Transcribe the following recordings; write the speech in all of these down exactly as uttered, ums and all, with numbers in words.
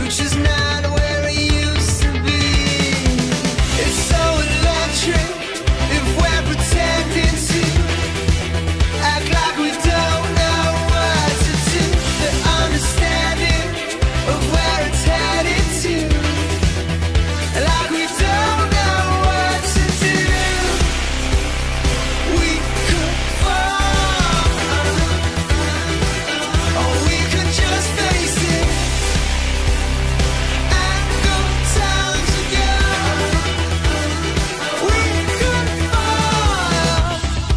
future's not where it used to be. It's so electric if we're pretending to act like we don't know what to do. The understanding of where it's headed to, like we don't know what to do. We could fall, or we could just face it and go down together. We could fall,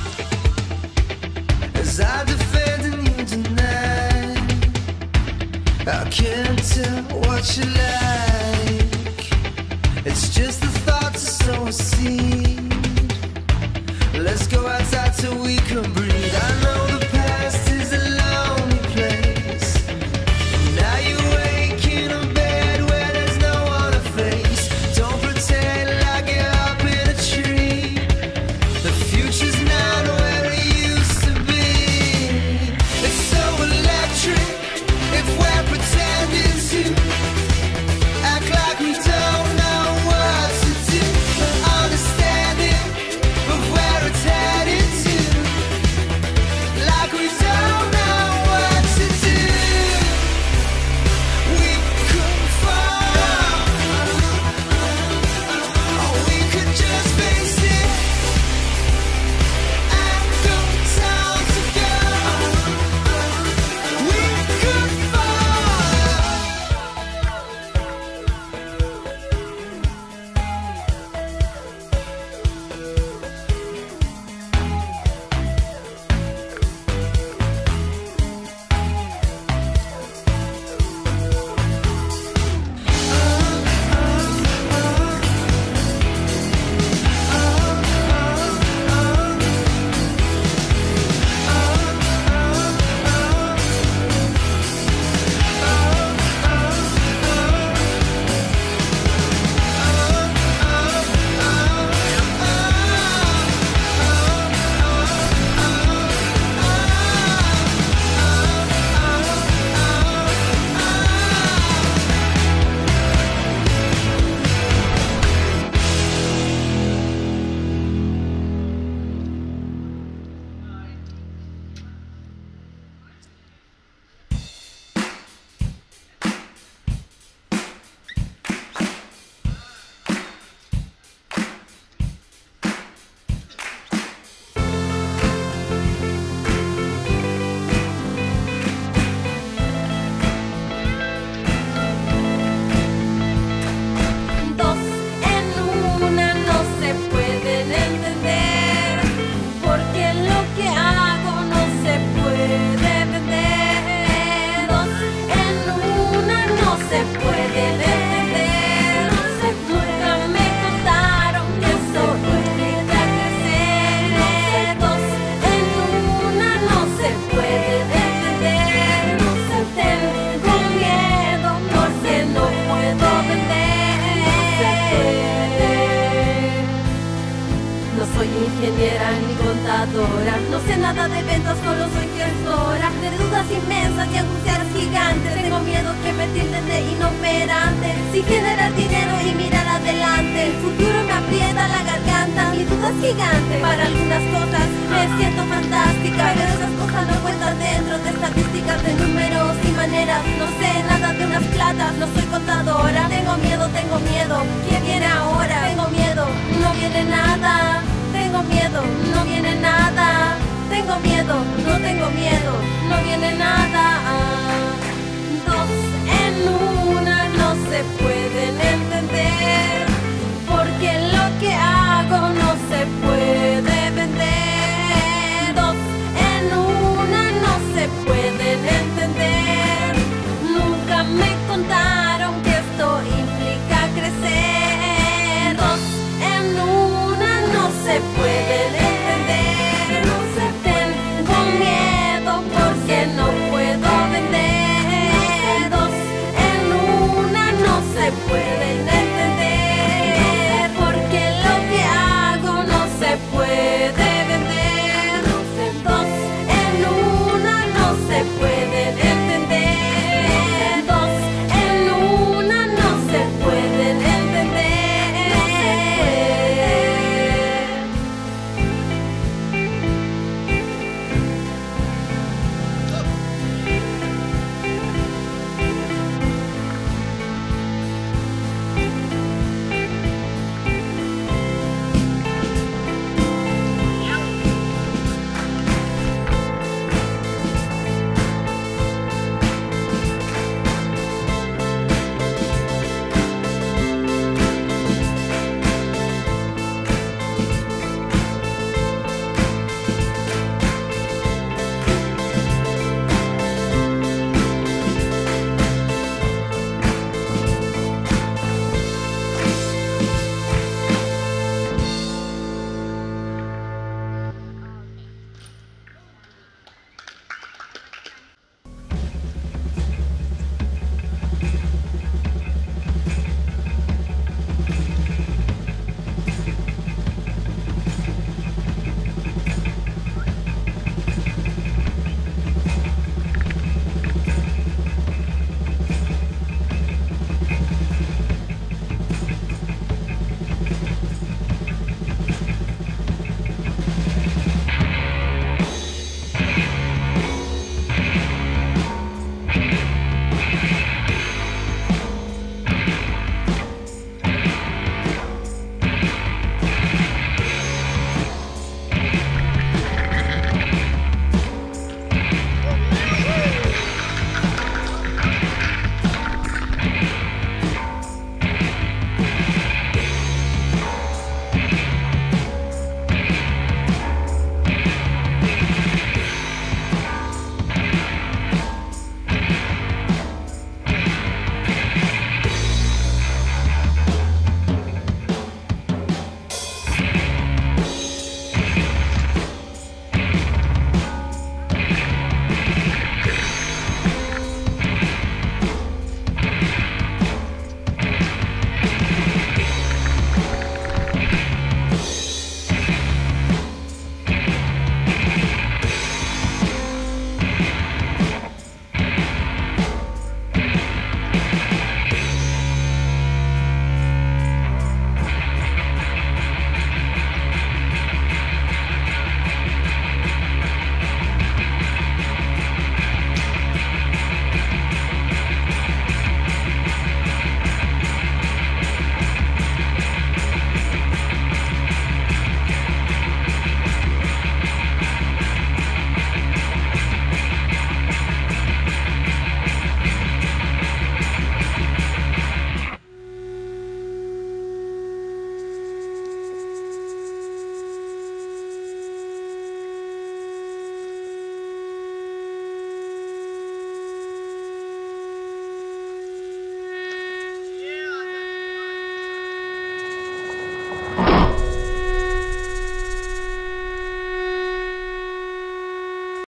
as I'm defending you tonight. I can't tell what you like. It's just the thought to sow a seed. Let's go outside till we can breathe. I know the past is a lonely place. Now you're waking in bed where there's no one to face. Don't pretend like you're up in a tree. The future's not where it used to be. It's so electric if we're pretending to act like we don't know what to do. The understanding of where it's headed to, like we don't know what to do. We could fall, or we could just face it and go down together. We could fall. Dos en una no se pueden entender, porque lo que hago no se puede vender. Dos en una no se pueden entender. Nunca me contaron que eso puede crecer. Dos en una no se puede entender. Tengo miedo porque no puedo vender. No soy ingeniera ni contadora, no sé nada de ventas, solo soy gestora de dudas inmensas y angustias gigantes. Tengo miedo que me tilden de inoperante, sin generar dinero y mirar adelante. El futuro me aprieta la garganta, mi duda es gigante. Para algunas cosas me siento fantástica, pero esas cosas no cuentan dentro de estadísticas, de números y maneras. No sé nada de unas platas, no soy contadora. Tengo miedo, tengo miedo, ¿qué viene ahora? Tengo miedo, no viene nada. Tengo miedo, no viene nada. Tengo miedo, no tengo miedo, no viene nada.